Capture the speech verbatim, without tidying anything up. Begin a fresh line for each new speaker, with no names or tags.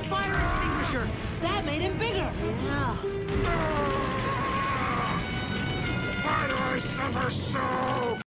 fire extinguisher!
That made him bigger!
Yeah.
Why do I suffer so?